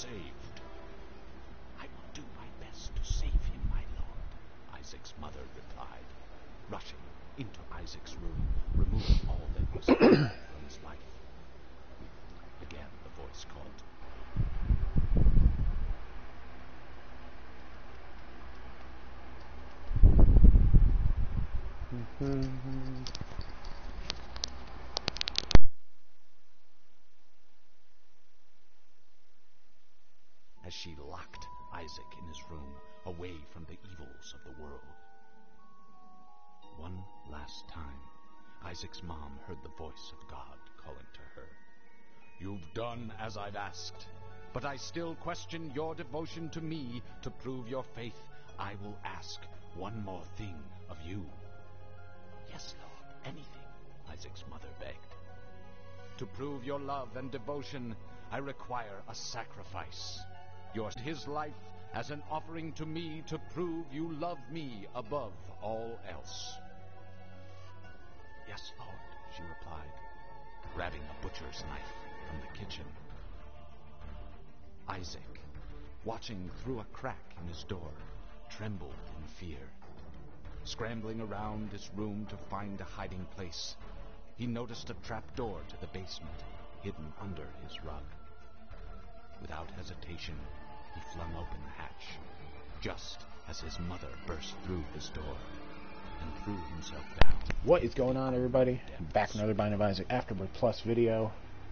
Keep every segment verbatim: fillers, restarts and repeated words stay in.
saved. I will do my best to save him, my lord, Isaac's mother replied, rushing into Isaac's room, removing all that was harmful from his life. Again the voice called. As she locked Isaac in his room, away from the evils of the world. One last time, Isaac's mom heard the voice of God calling to her. You've done as I've asked, but I still question your devotion to me. To prove your faith, I will ask one more thing of you. Yes, Lord, anything, Isaac's mother begged. To prove your love and devotion, I require a sacrifice. Your his life as an offering to me to prove you love me above all else. Yes, Lord, she replied, grabbing a butcher's knife from the kitchen. Isaac, watching through a crack in his door, trembled in fear. Scrambling around his room to find a hiding place, he noticed a trapdoor to the basement hidden under his rug. Without hesitation, he flung open the hatch, just as his mother burst through his door and threw himself down. What is going on, everybody? Back with another Binding of Isaac Afterbirth Plus video.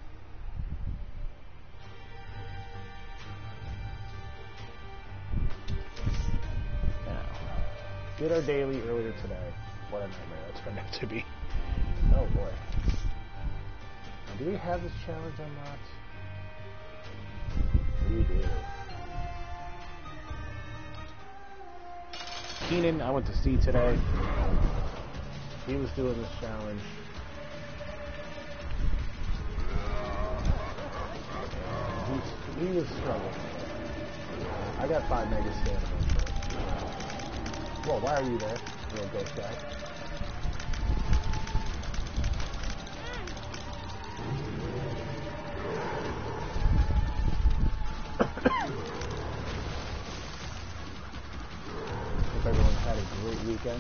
Now, did our daily earlier today. What a nightmare that turned out to be. Oh boy. Now, do we have this challenge unlocked? We do. Keenan, I went to see today. He was doing this challenge. He, he was struggling. I got five mega stamina. Whoa, why are you there, little ghost guy? Hope everyone had a great weekend.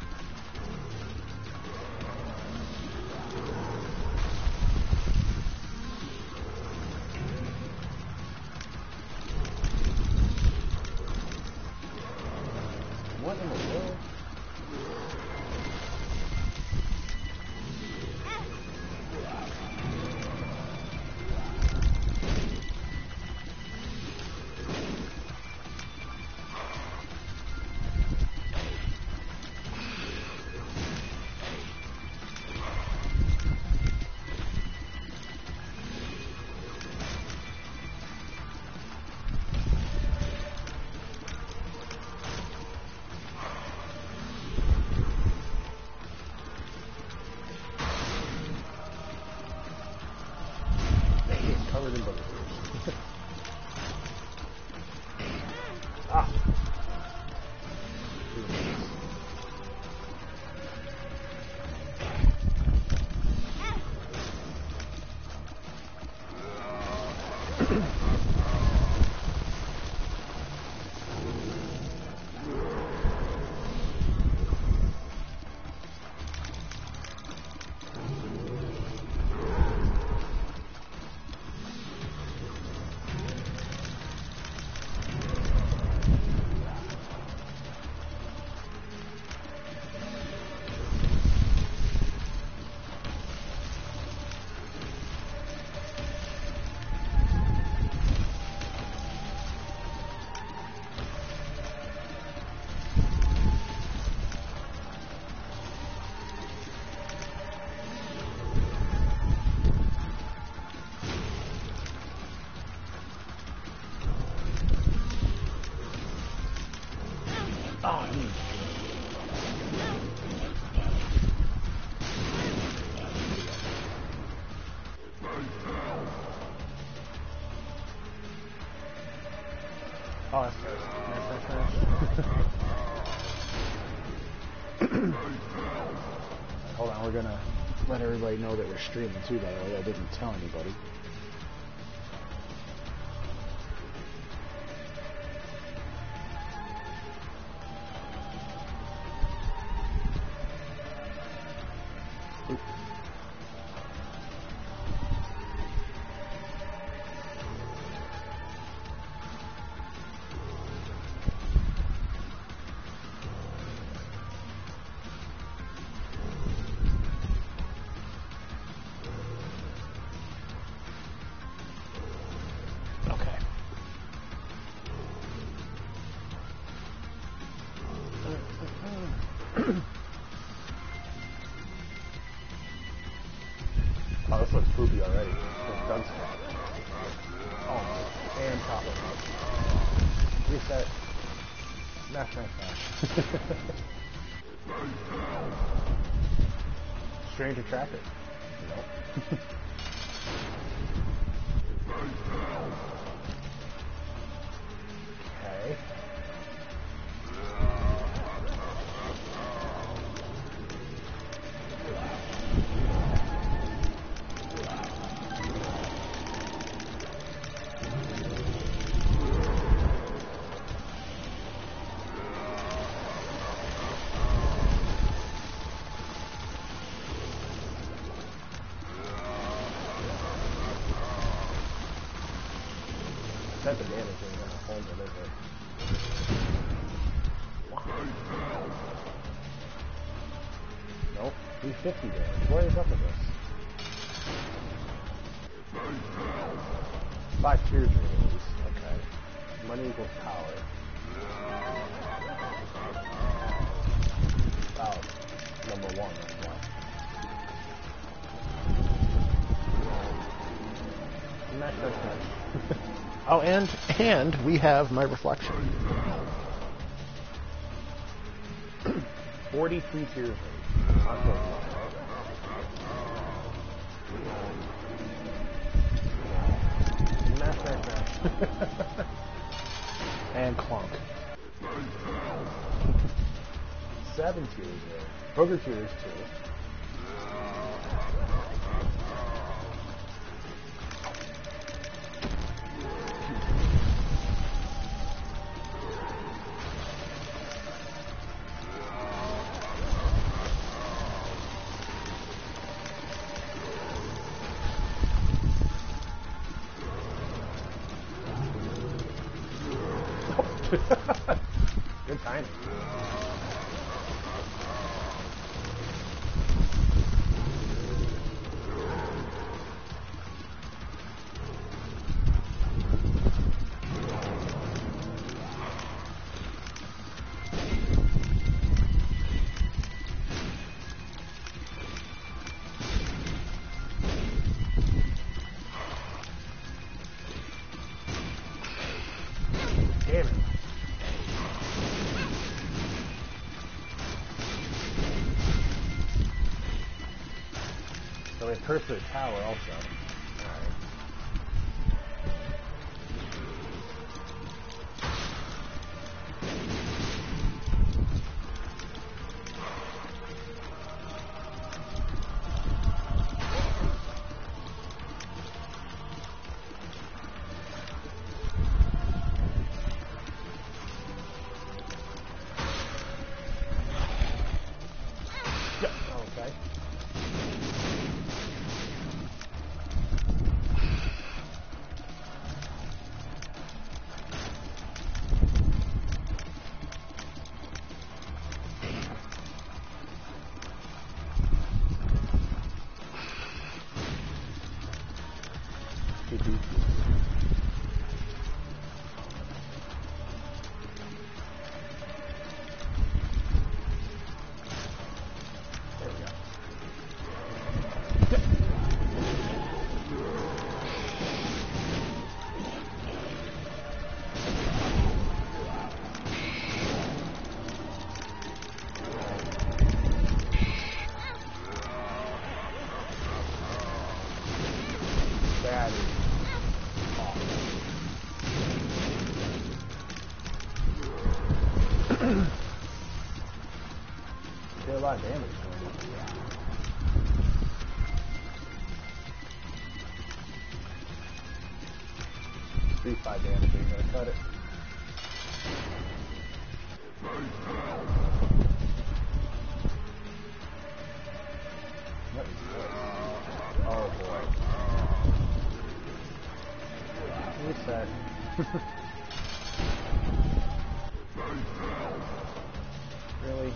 What in the world? Covered in bullets. Ah. Oh, I mean. Oh, that's nice. Nice, nice, nice. Hold on, we're gonna let everybody know that we're streaming too, by the way. I didn't tell anybody. top one up. Reset. Smash, smash, smash. Stranger Tracker. Nope. Okay. Set the damage and then hold it, is it? Wow. Nope. three fifty damage. What is up with this? Five tiers release. Okay. Money equals power. Oh. Number one, that's why. Smash, smash, smash. Oh, and and we have my reflection. Forty-three tiers rate. Not so far, right? Smash, smash, smash. And clunk. Seven tiers rate. Booger tiers too. Good timing. Damn it. So we have Curse of the Tower also. Alright. Yep. Okay. That is awesome. Did a lot of damage going on. Three five damage, you're gonna cut it. What is this? Oh boy. Reset. Really?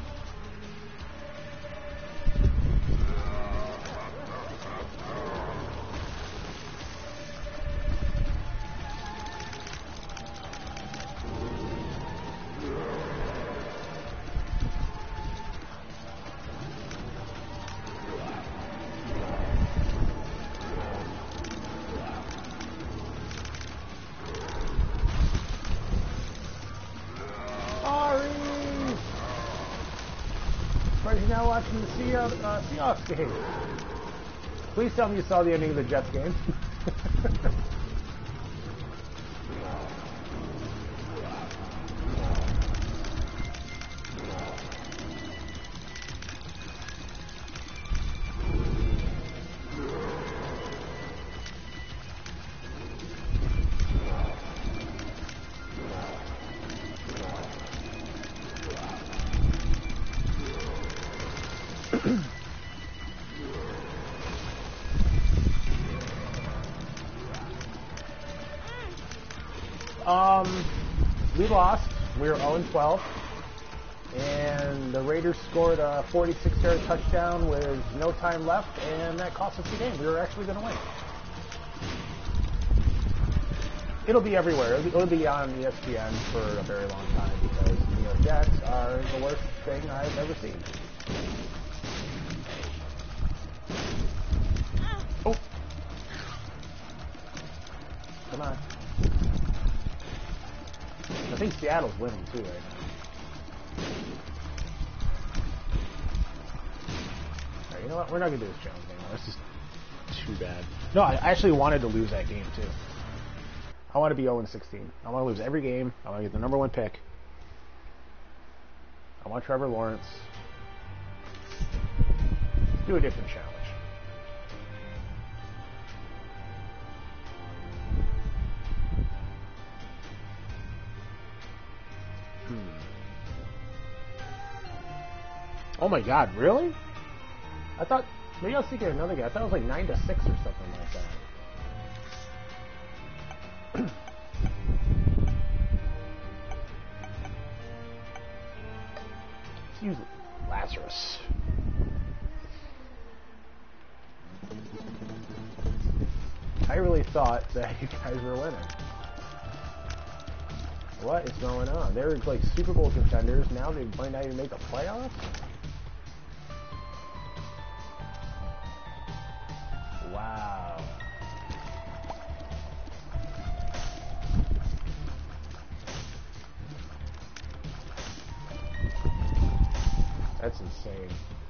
now watching the Seahawks, uh, Seahawks game. Please tell me you saw the ending of the Jets game. Um, we lost. We were oh and twelve. And the Raiders scored a forty-six yard touchdown with no time left, and that cost us the game. We were actually going to win. It'll be everywhere. It'll be, it'll be on E S P N for a very long time because the New York Jets are the worst thing I've ever seen. Oh. Come on. I think Seattle's winning too right now. Alright, you know what? We're not going to do this challenge anymore. This is too bad. No, I actually wanted to lose that game too. I want to be oh and sixteen. I want to lose every game. I want to get the number one pick. I want Trevor Lawrence. Do a different challenge. Hmm. Oh my God, really? I thought, maybe I was thinking of another guy. I thought it was like nine to six or something like that. Let's use Lazarus. I really thought that you guys were winning. What is going on? They were like Super Bowl contenders. Now they might not even make the playoffs? Wow. That's insane.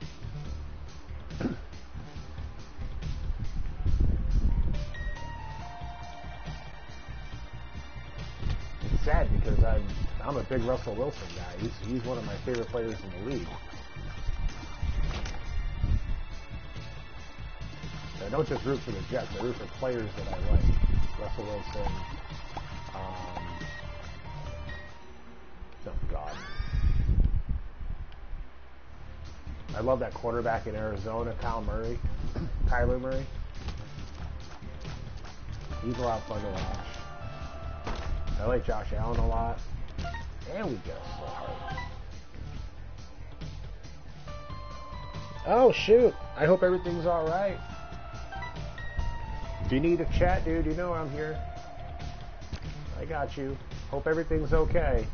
It's sad because I'm I'm a big Russell Wilson guy. He's he's one of my favorite players in the league. I don't just root for the Jets. I root for players that I like. Russell Wilson. Um, oh God. I love that quarterback in Arizona, Kyle Murray, Kyler Murray. He's a lot of fun to watch. I like Josh Allen a lot. And we get so hard. Oh shoot! I hope everything's all right. If you need a chat, dude, you know I'm here. I got you. Hope everything's okay.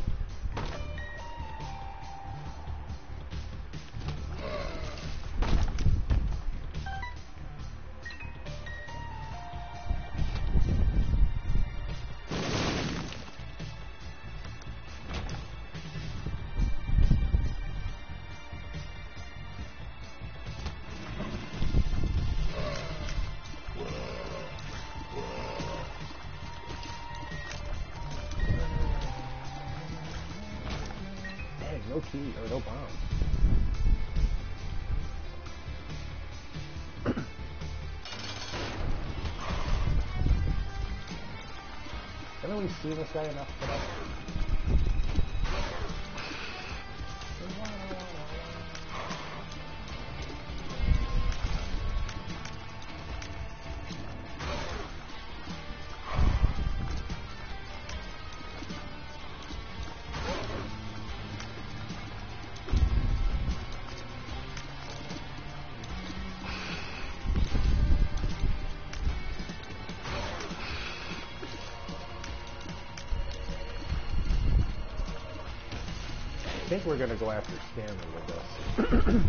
No key or no bomb. Haven't we seen this guy enough today? I think we're going to go after Stanley with this.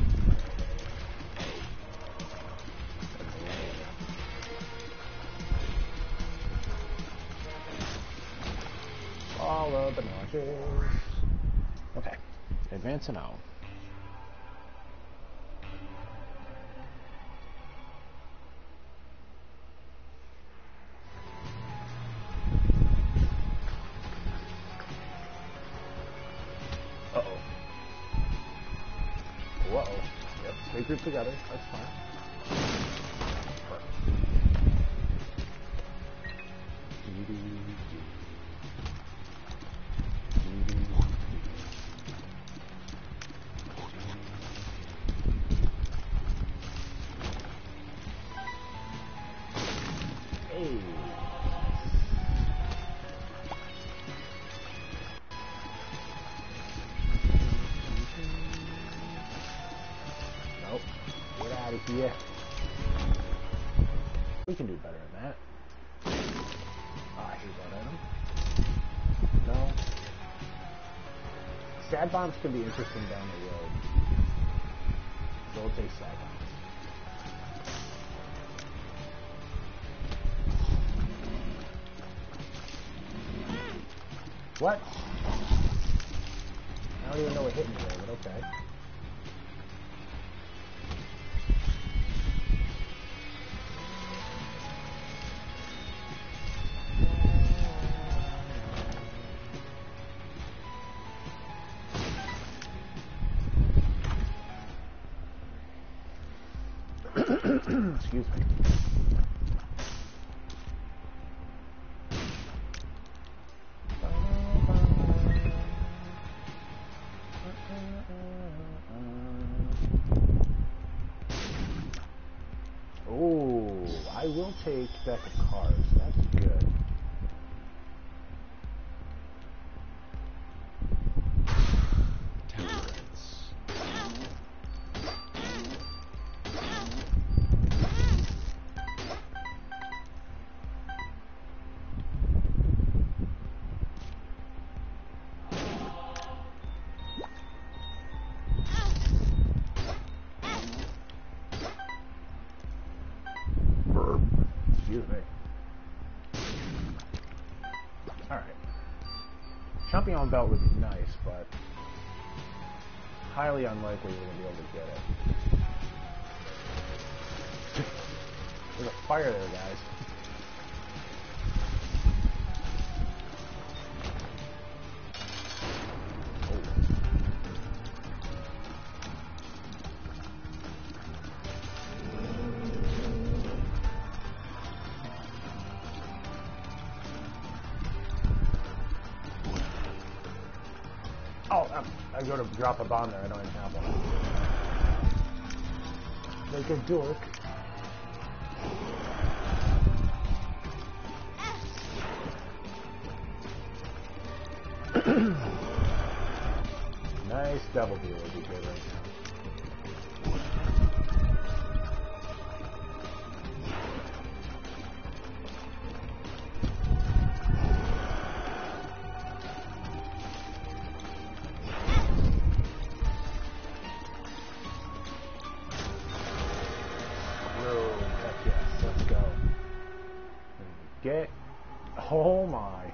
Follow the notches. Okay. Advancing out. Uh-oh. Yep, stay grouped together. That's fine. Perfect. Hey. Nope. Get out of here. We can do better than that. Ah, here's that item. No. Sad bombs can be interesting down the road. So we'll take sad bombs. What? I don't even know what hit me there, but okay. Excuse me. Oh, I will take deck of cards. That's good. Excuse me. Alright. Champion belt would be nice, but highly unlikely we're going to be able to get it. There's a fire there, guys. Oh, um, I go to drop a bomb there. I don't even have one. Like a dork. Nice double deal would be good right now. Get, oh my.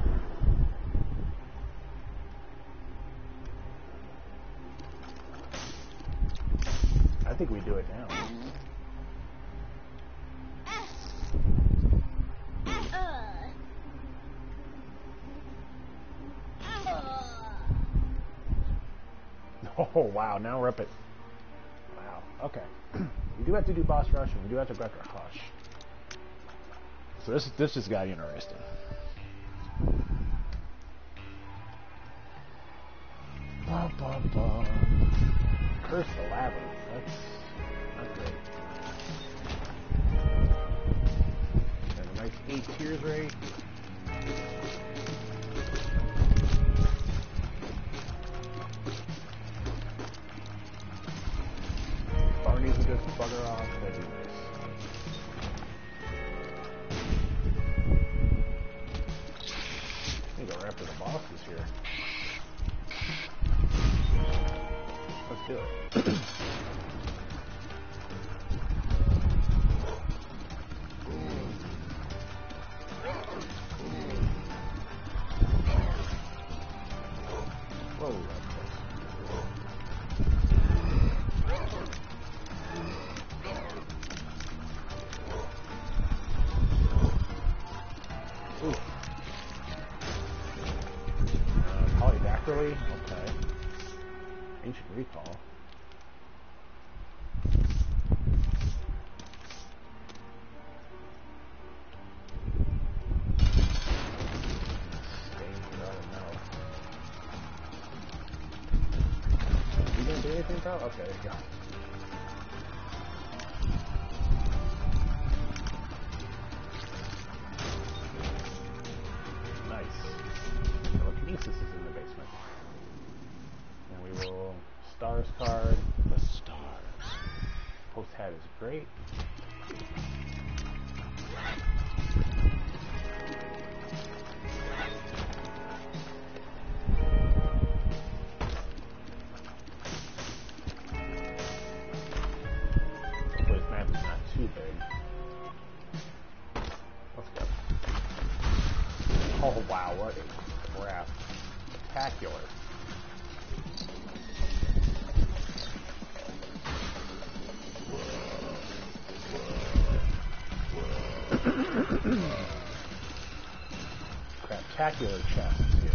I think we do it now. Oh wow, now we're up at, wow, okay. We do have to do boss rush and we do have to break our hush. So this this just got interesting. Ba, ba, ba. Curse the Labyrinth. That's not great. And a nice eight tiers rate. Barney's will just bugger off. That'd be nice. Go after the bosses here. Let's do it. Whoa, that's close. Ooh. Polydactyly? Okay. Ancient Recall. anything, pal? Okay, there you go. Nice. Telekinesis is in the basement. And we will stars card. The stars. Post hat is great. Hopefully this map is not too big. Let's go. Oh wow, what a crap. Spectacular. Craptacular chest here.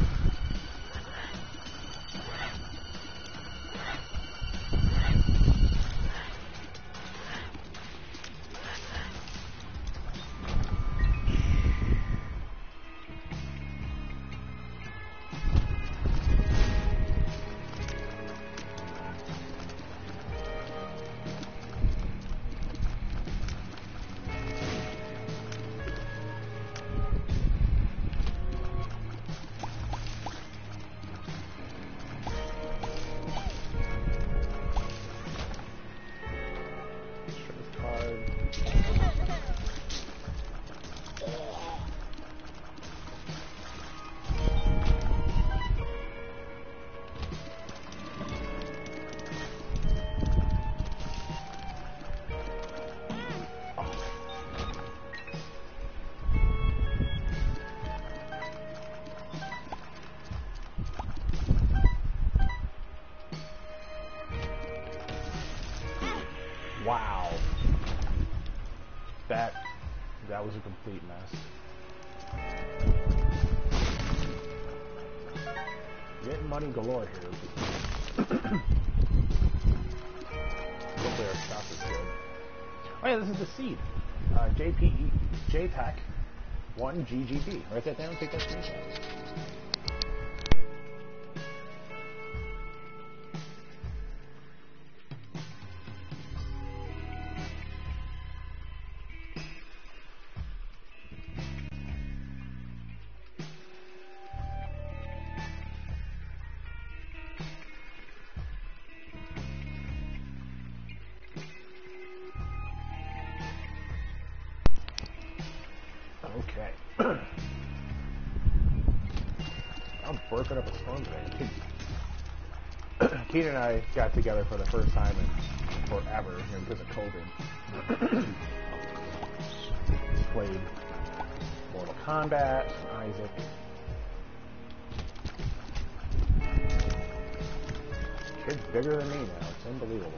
Wow. That that was a complete mess. Getting money galore here. Hopefully our shop is good. Oh yeah, this is the seed. Uh, J P E J T A C one G G B. Write that down, take that screenshot. Okay. I'm working up a storm today. Keenan and I got together for the first time in forever, you know, because of COVID. Played Mortal Kombat, Isaac. Kid's bigger than me now. It's unbelievable.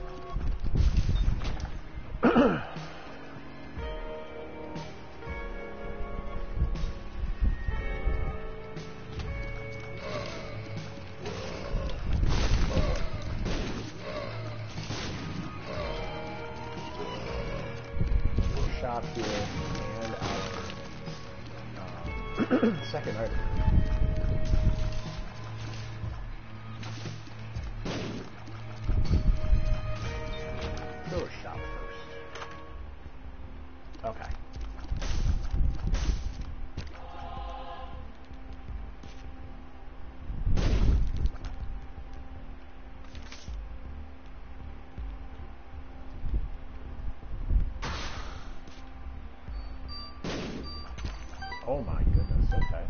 Shop here and our uh, second item. Go to shop first. Okay. Oh my goodness, okay.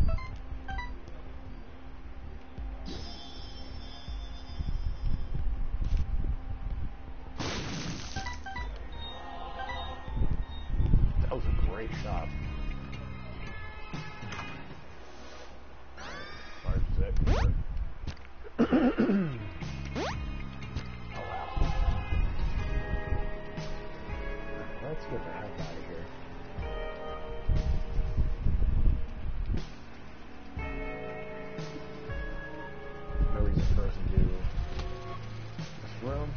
That was a great shot. Large zip. Oh wow. Let's get the heck out of here. No reason for us to do this room.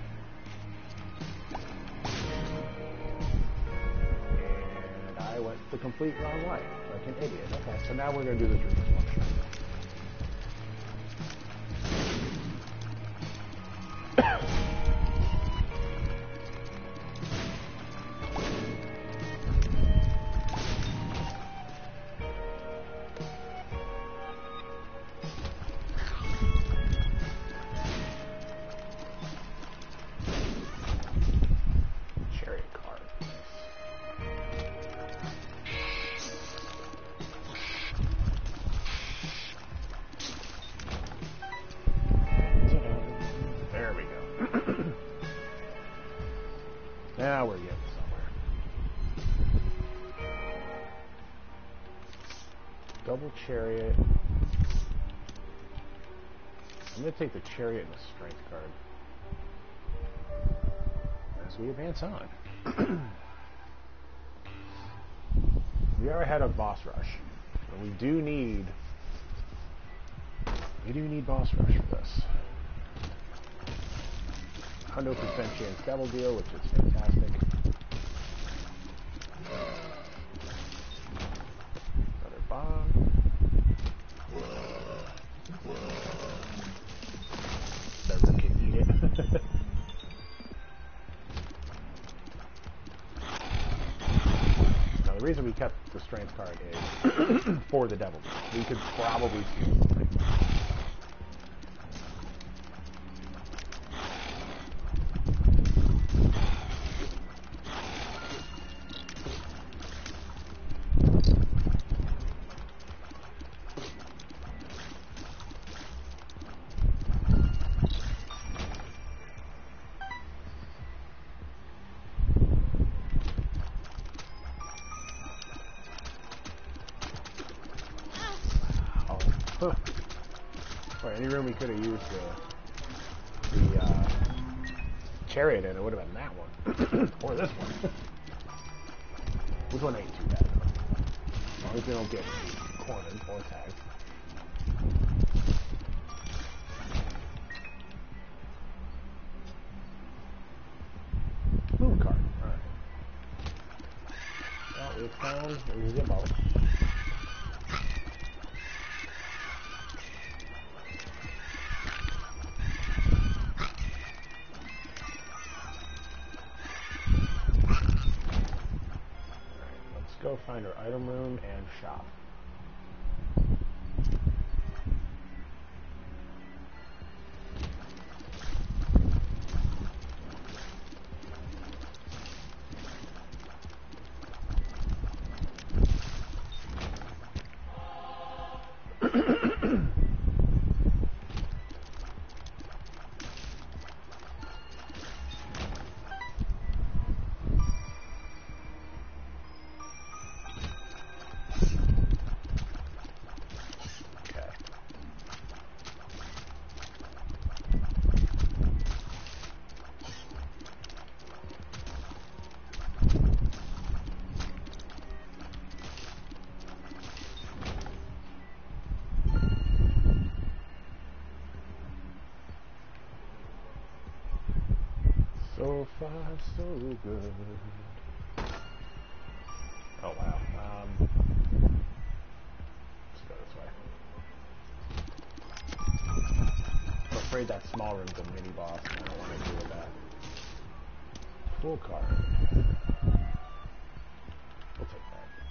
And I went the complete wrong way, like an idiot. Okay, so now we're going to do this room as one shot. Now we're getting somewhere. Double chariot. I'm going to take the chariot and the strength card as we advance on. We are ahead of boss rush, but we do need we do need boss rush for this. one hundred percent chance double deal, which is fantastic. Another bomb. Everyone can eat it. Now the reason we kept the strength card is for the devil. We could probably steal something. Or any room we could have used the, the uh, chariot in, it would have been that one. Or this one. This one ain't too bad, though. As long as we don't get cornered or tagged. Moon card. Alright. Well, we found there's a boat. Go find our item room and shop. So far, so good. Oh wow. Um, let's go this way. I'm afraid that small room's a mini boss, and I don't want to deal with that. Full card. We'll take that.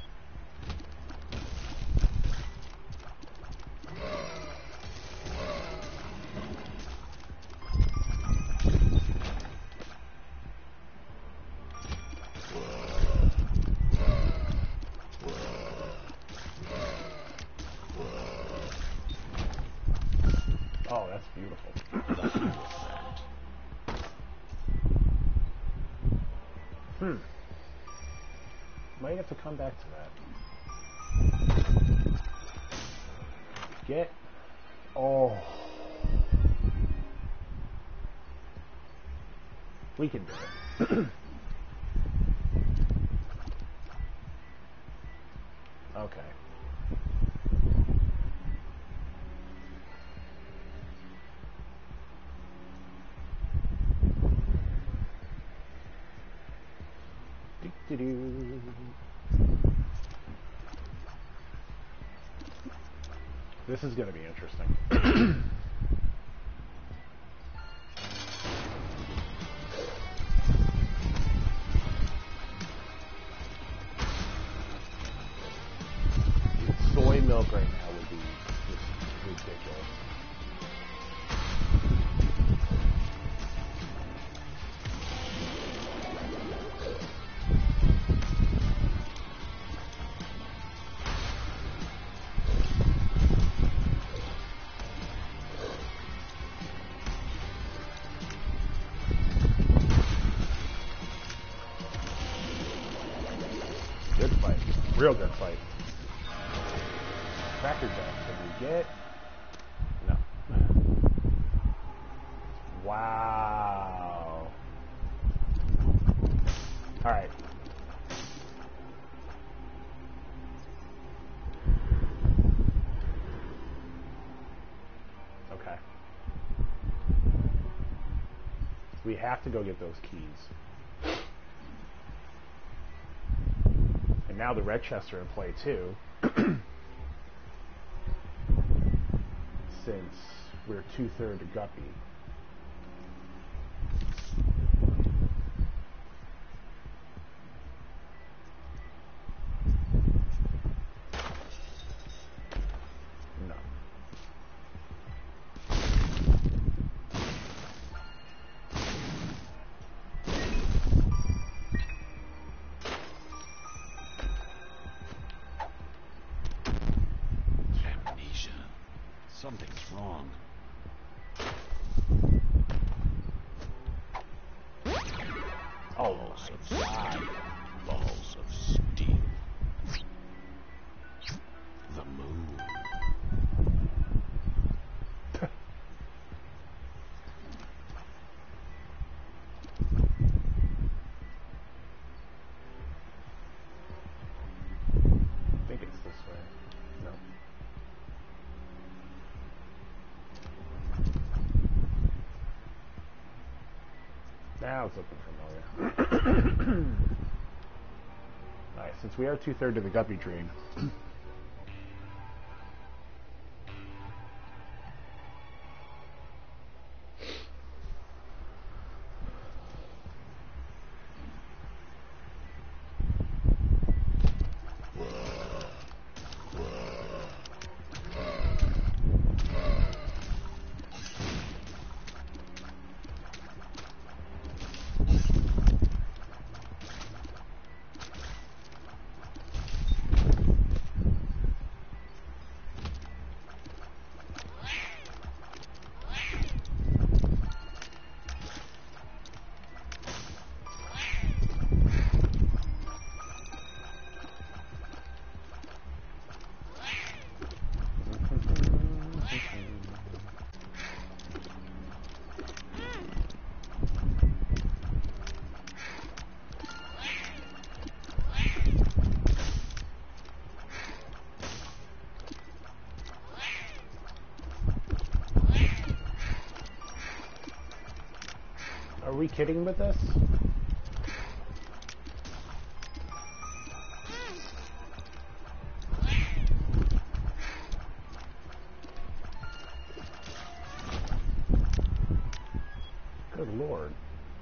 Oh, that's beautiful. Hmm. Might have to come back to that. Get... Oh. We can do it. Okay. This is going to be interesting. Soy milk right now would be just ridiculous. real good fight. Cracker Jack, can we get? No. Wow. Alright. Okay. We have to go get those keys. And now the red chests are in play too. Since we're two-thirds guppy. No. Amnesia. Something's wrong. Oh Balls my of god. steel. Balls of steel. The moon. I think it's this way. No. Now it's looking familiar. Alright, since we are two-thirds of the guppy tree. Are we kidding with this? Good lord.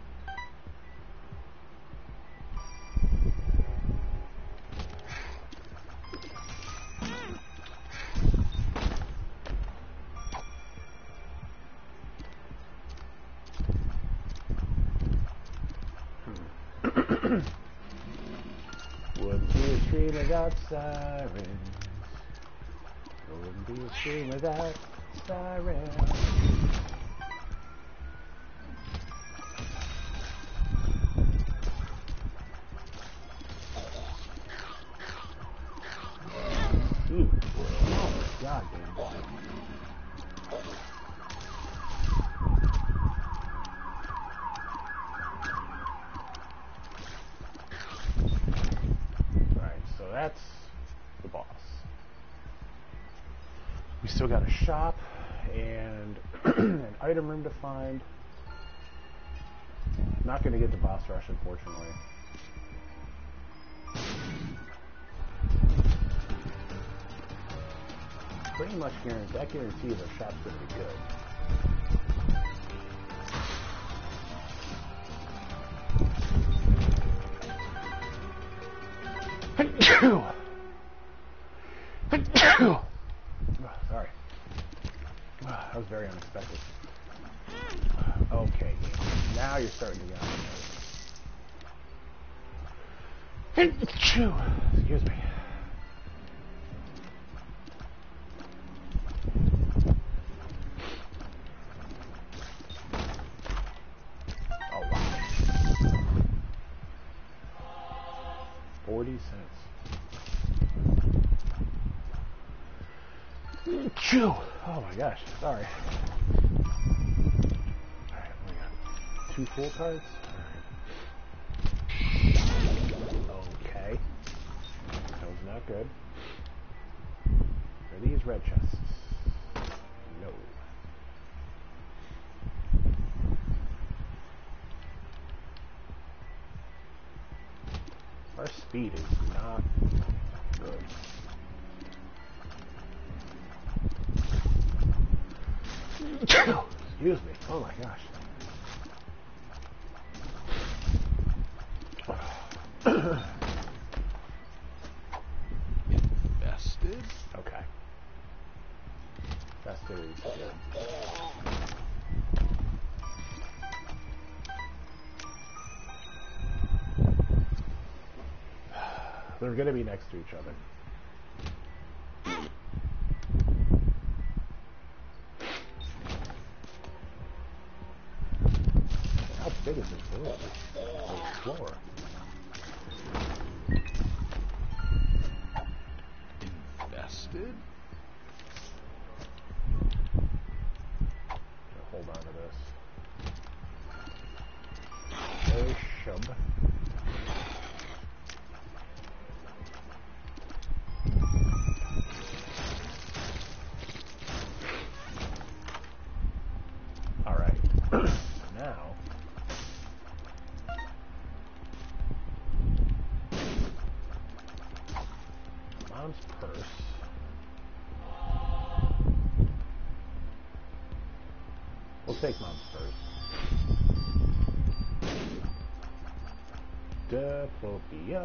Wouldn't be a stream without sirens. Wouldn't be a stream without sirens. Ooh. Oh my god, damn boy. Alright, so that's the boss. We still got a shop and an item room to find. Not going to get to boss rush, unfortunately. Pretty much guaranteed, that guarantees our shop's going to be good. Oh, sorry. That was very unexpected. Okay, now you're starting to get on my nerves. Excuse me. Oh, wow. forty cents. Chew! Oh my gosh, sorry. Alright, we got two full cards. Alright. Okay. That was not good. Are these red chests? No. Our speed is not good. Excuse me. Oh my gosh. Invested? Okay. Invested is good. They're going to be next to each other. How big is this room? This floor. Invested? Hold on to this. Very shub. Alright. Now. Mom's purse. We'll take Mom's purse. Diplopia.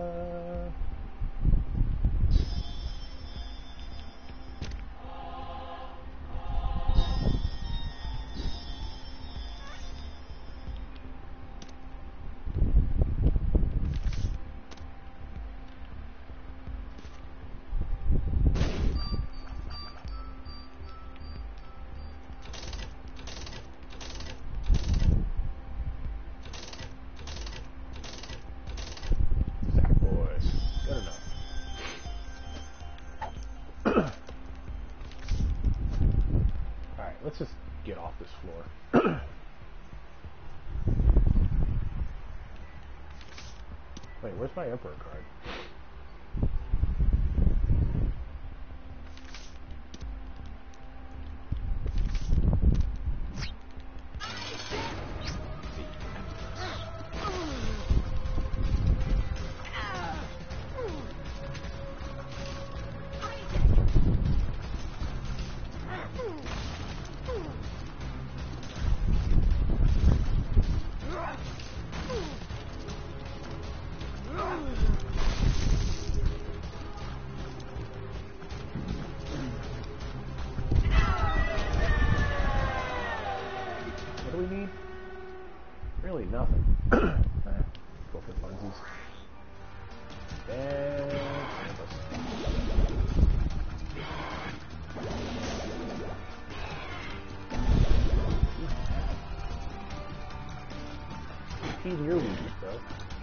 Let's just get off this floor. Wait, where's my Emperor card? Really nothing. Go for funsies. And he's your weakness, bro.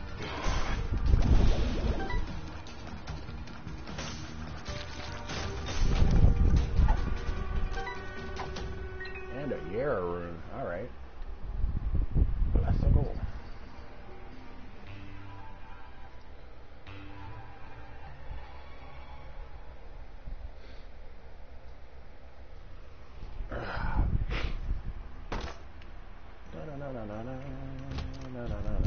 And a Yara rune. Alright. That's the goal. No, no, no, no, no, no, no, no, no, no.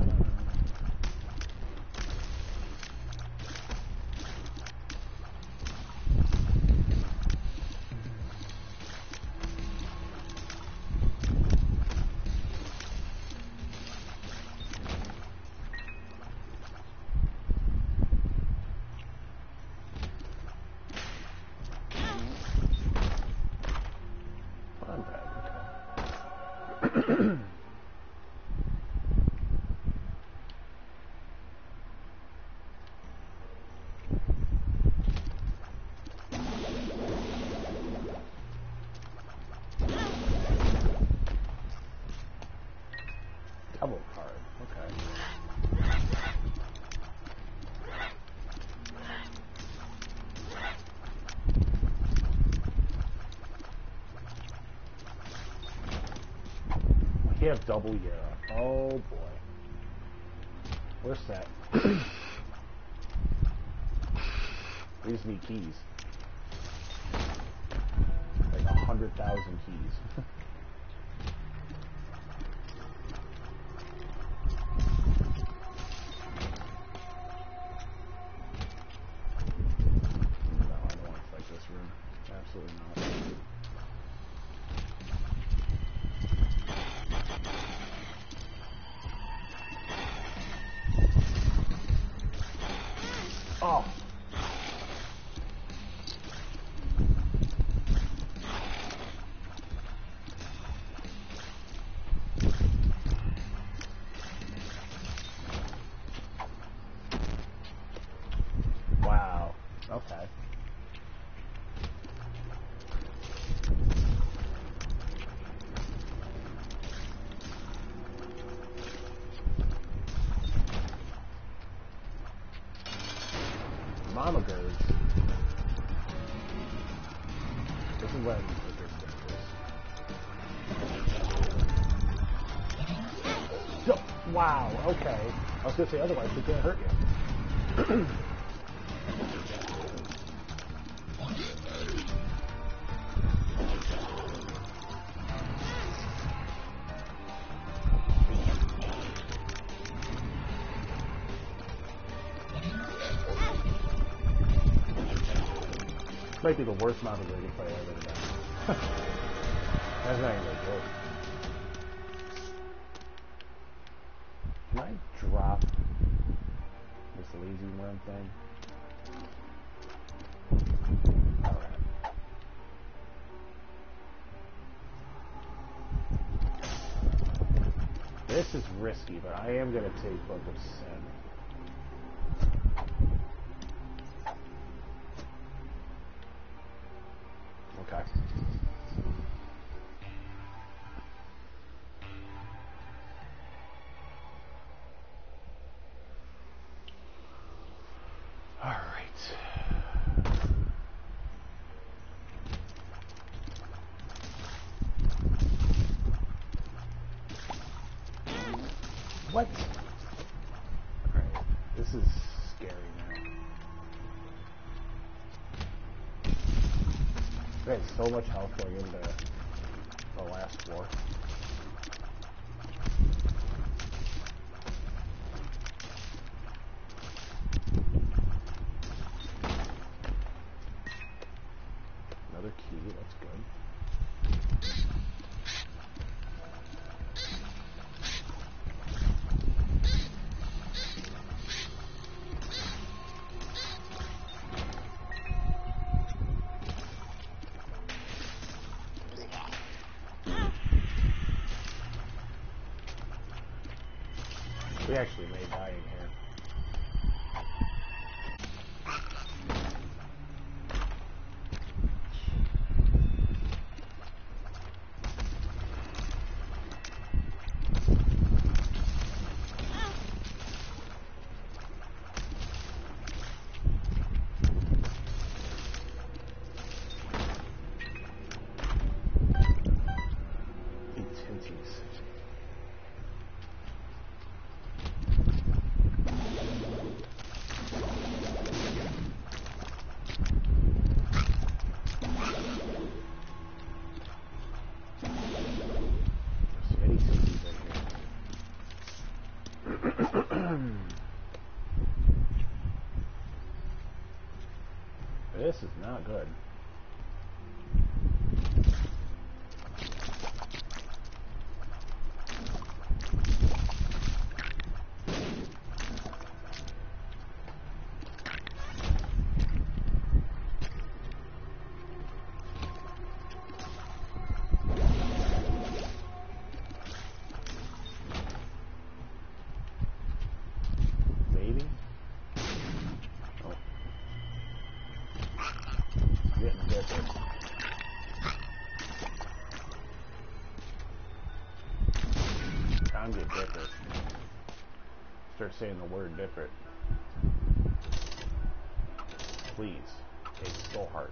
can't have double Yara. Oh boy. We're set. We just need keys. Like a hundred thousand keys. No, I don't want to fight this room. Absolutely not. Oh. Wow. Okay. Mama goes. This is what I mean. Yo, wow, okay. I was gonna say otherwise we can't hurt you. Might be the worst Mama Grady fight I've ever done. That's not even a joke. Can I drop this lazy worm thing? Alright. This is risky, but I am going to take Book of Sin. Okay. Alright. What? Alright. This is scary now. I had so much health going into the last floor. Another key, that's good. We actually may die in here. This is not good. Maybe? Oh. Getting different. I'm getting different. Start saying the word different. Please. Take soul heart.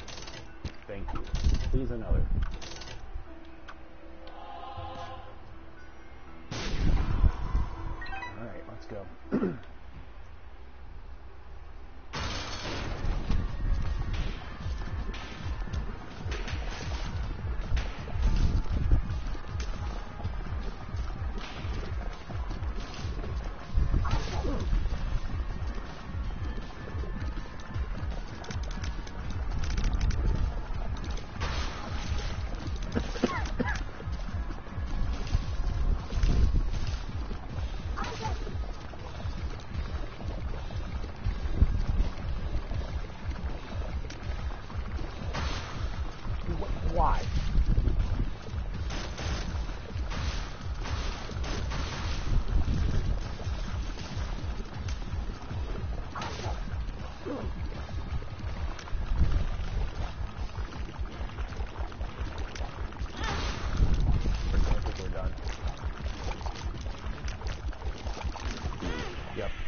Thank you. Please another. go. Why? I think we're done. Yep.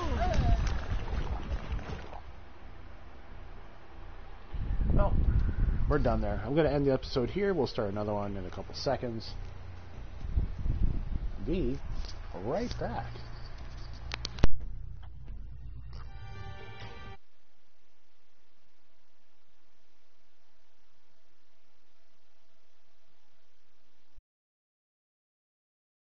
Well, we're done there. I'm going to end the episode here. We'll start another one in a couple seconds. Be right back.